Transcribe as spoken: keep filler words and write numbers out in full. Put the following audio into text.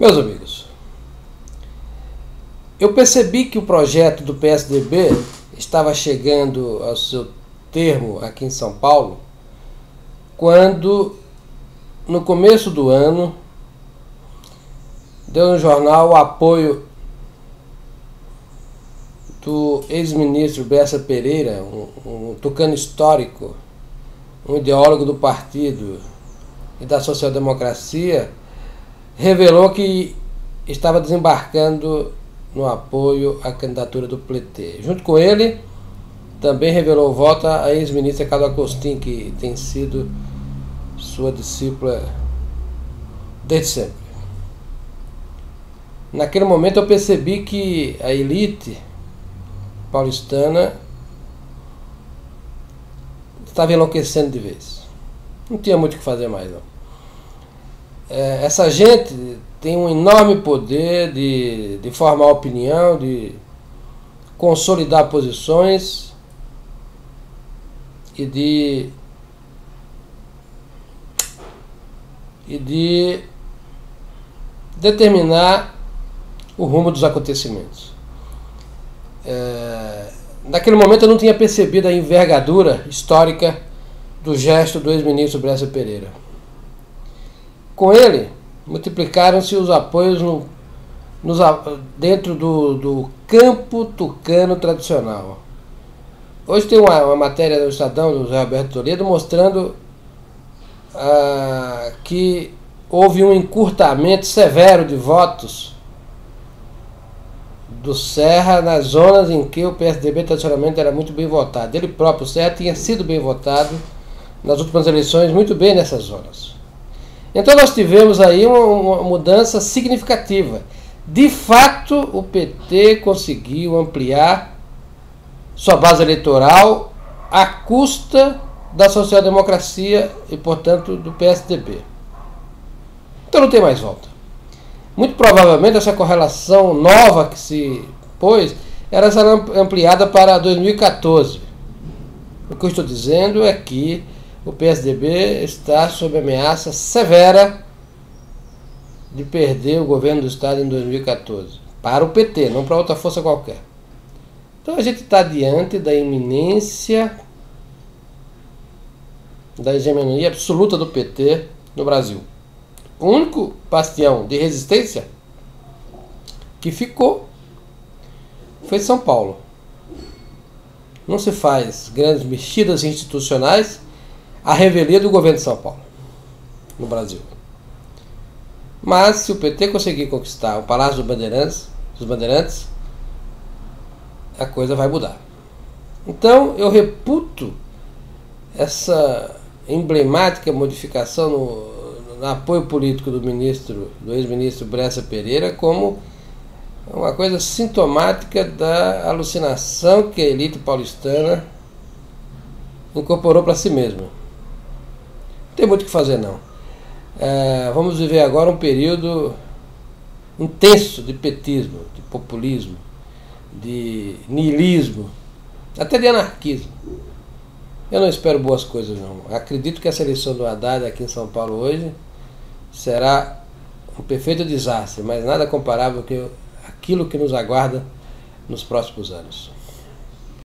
Meus amigos, eu percebi que o projeto do P S D B estava chegando ao seu termo aqui em São Paulo, quando, no começo do ano, deu no jornal o apoio do ex-ministro Bessa Pereira, um, um tucano histórico, um ideólogo do partido e da social-democracia, revelou que estava desembarcando no apoio à candidatura do P T. Junto com ele, também revelou o voto à ex-ministra Carla Costin, que tem sido sua discípula desde sempre. Naquele momento eu percebi que a elite paulistana estava enlouquecendo de vez. Não tinha muito o que fazer mais, não. É, essa gente tem um enorme poder de, de formar opinião, de consolidar posições e de, e de determinar o rumo dos acontecimentos. É, naquele momento eu não tinha percebido a envergadura histórica do gesto do ex-ministro Bessa Pereira. Com ele, multiplicaram-se os apoios no, nos, dentro do, do campo tucano tradicional. Hoje tem uma, uma matéria do Estadão, do José Alberto Toledo, mostrando ah, que houve um encurtamento severo de votos do Serra nas zonas em que o P S D B tradicionalmente era muito bem votado. Ele próprio, o Serra, tinha sido bem votado nas últimas eleições, muito bem nessas zonas. Então nós tivemos aí uma, uma mudança significativa. De fato, o P T conseguiu ampliar sua base eleitoral à custa da social-democracia e, portanto, do P S D B. Então não tem mais volta. Muito provavelmente essa correlação nova que se pôs era ampliada para dois mil e quatorze. O que eu estou dizendo é que o P S D B está sob ameaça severa de perder o governo do Estado em dois mil e quatorze. Para o P T, não para outra força qualquer. Então a gente está diante da iminência da hegemonia absoluta do P T no Brasil. O único bastião de resistência que ficou foi São Paulo. Não se faz grandes mexidas institucionais à revelia do governo de São Paulo no Brasil. Mas se o P T conseguir conquistar o Palácio dos Bandeirantes, dos Bandeirantes, a coisa vai mudar. Então eu reputo essa emblemática modificação no, no apoio político do ministro, do ex-ministro Bessa Pereira, como uma coisa sintomática da alucinação que a elite paulistana incorporou para si mesma. Não tem muito o que fazer, não. É, vamos viver agora um período intenso de petismo, de populismo, de niilismo, até de anarquismo. Eu não espero boas coisas, não. Acredito que essa eleição do Haddad aqui em São Paulo hoje será um perfeito desastre, mas nada comparável com aquilo que nos aguarda nos próximos anos.